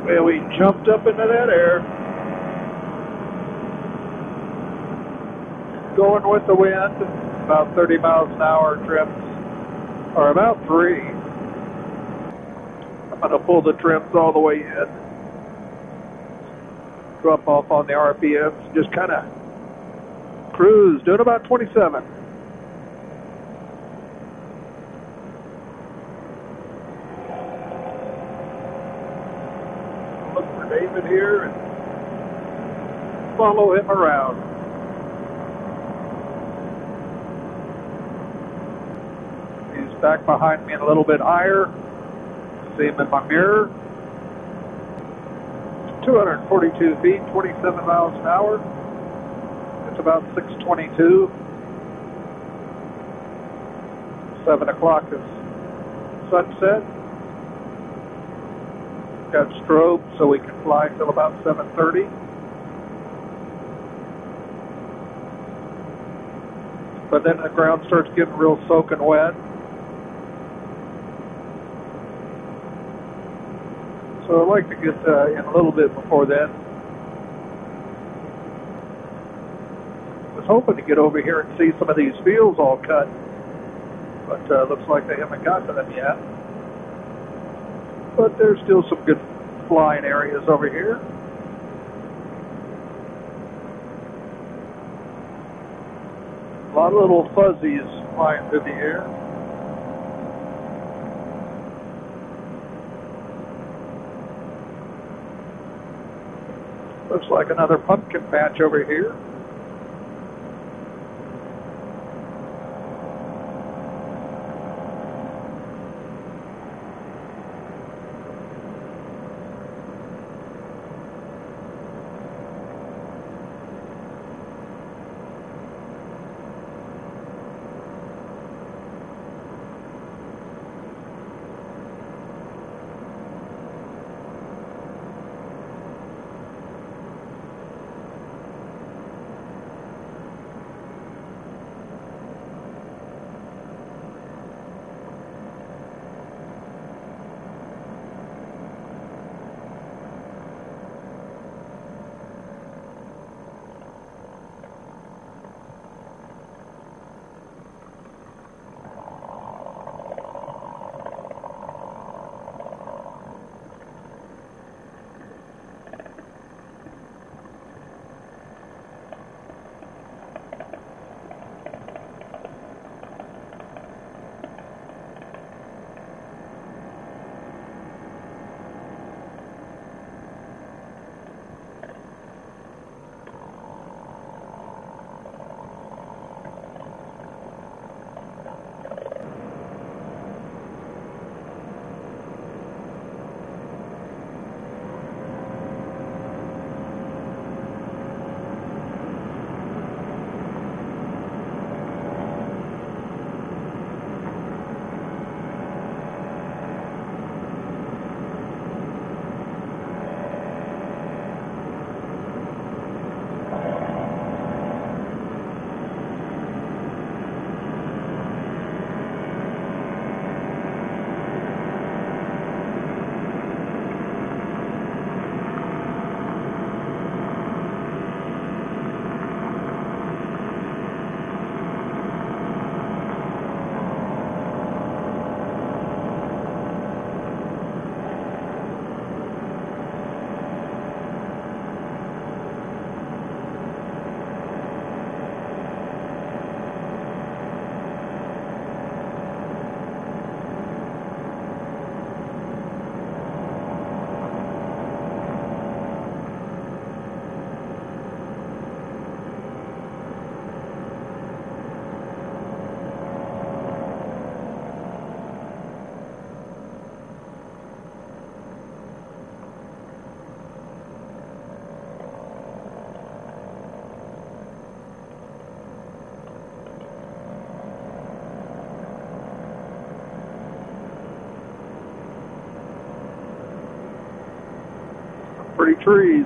Well, we jumped up into that air. Going with the wind, about 30 miles an hour trims, or about 3. I'm going to pull the trims all the way in. Drop off on the RPMs, just kind of cruise, doing about 27. Look for David here and follow him around. He's back behind me and a little bit higher. See him in my mirror. 242 feet, 27 miles an hour. It's about 6:22. 7 o'clock is sunset. Got strobe so we can fly until about 7:30. But then the ground starts getting real soaking wet. So I'd like to get in a little bit before then. Was hoping to get over here and see some of these fields all cut, but looks like they haven't got to them yet. But there's still some good flying areas over here. A lot of little fuzzies flying through the air. Looks like another pumpkin patch over here. Pretty trees.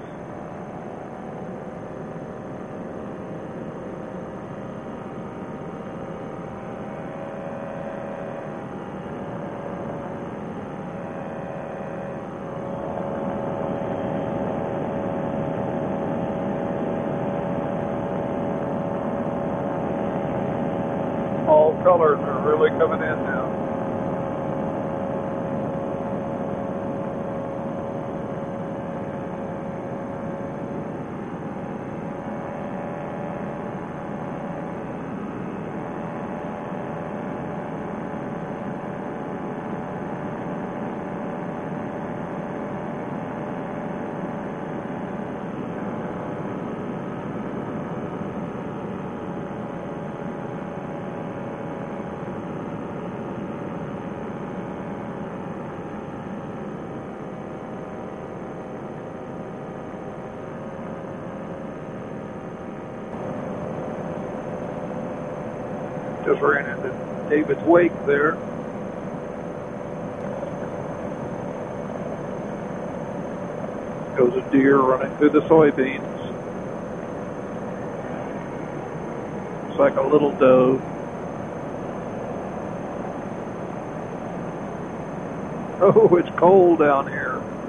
colors are really coming in now. Just ran into David's wake there. Goes a deer running through the soybeans. It's like a little doe. Oh, it's cold down here.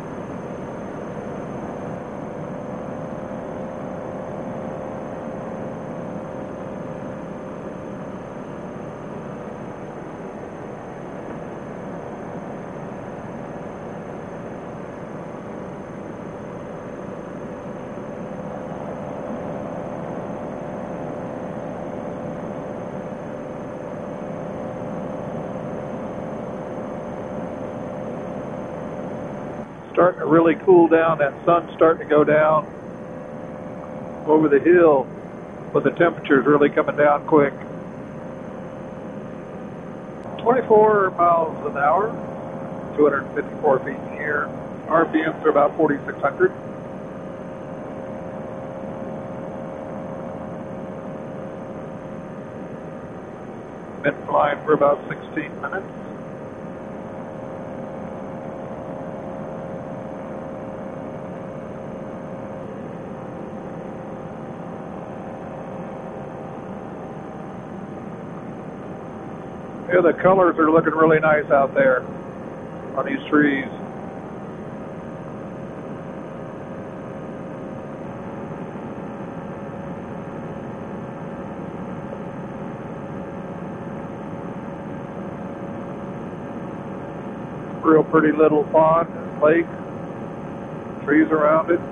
Starting to really cool down. That sun's starting to go down over the hill, but the temperature's really coming down quick. 24 miles an hour, 254 feet in the air. RPMs are about 4,600. Been flying for about 16 minutes. Yeah, the colors are looking really nice out there on these trees. Real pretty little pond and lake, trees around it.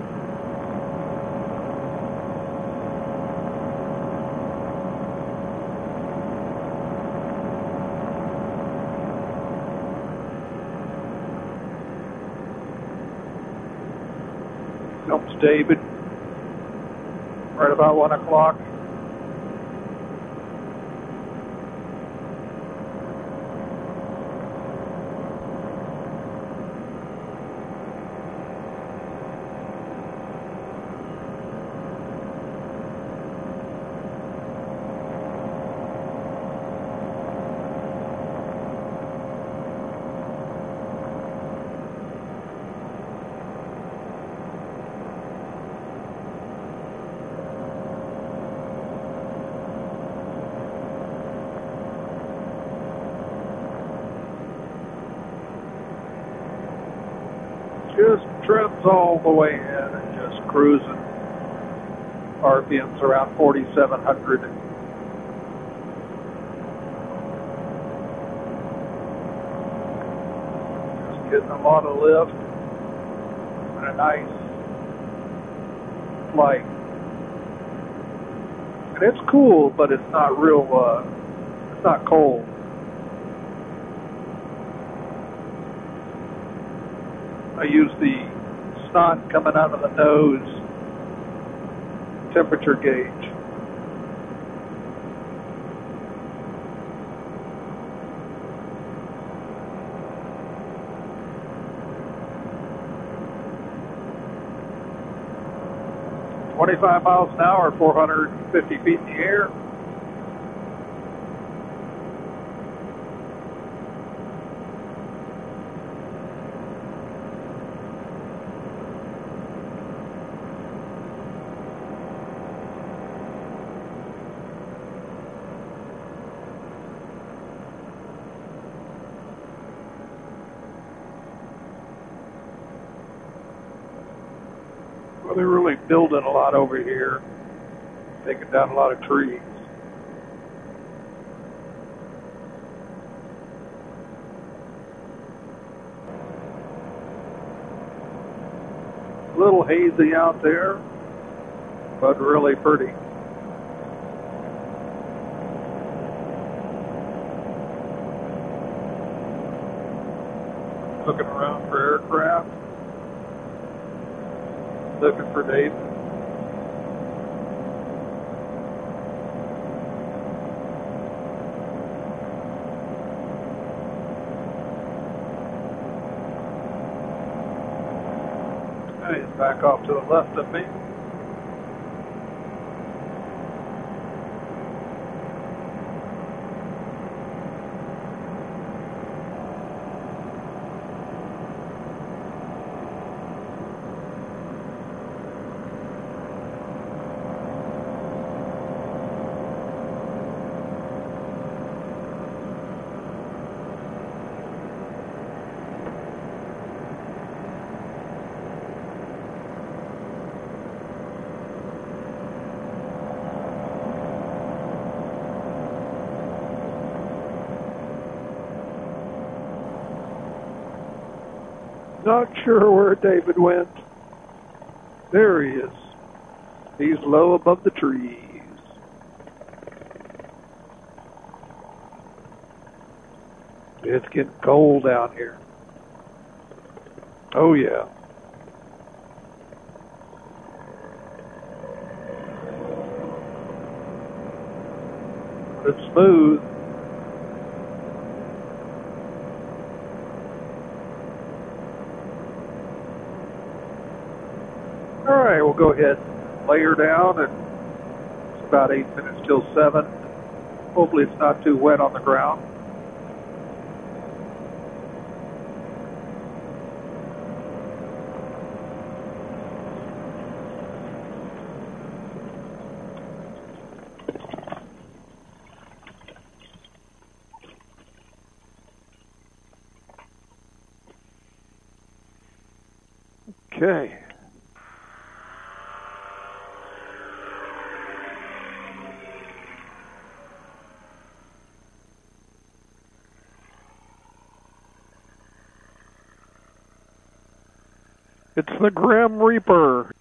Comes David, right about 1 o'clock. Just trims all the way in and just cruising. RPMs around 4,700. Just getting a lot of lift and a nice flight. And it's cool, but it's not real, it's not cold. I use the snot coming out of the nose temperature gauge. "25 miles an hour, 450 feet in the air." Well, they're really building a lot over here, taking down a lot of trees. A little hazy out there, but really pretty. Looking around for aircraft. Looking for David. He's back off to the left of me. Not sure where David went. There he is. He's low above the trees. It's getting cold out here. Oh yeah. It's smooth. All right, we'll go ahead and lay her down, and it's about 8 minutes till 7. Hopefully it's not too wet on the ground. Okay. It's the Grim Reaper.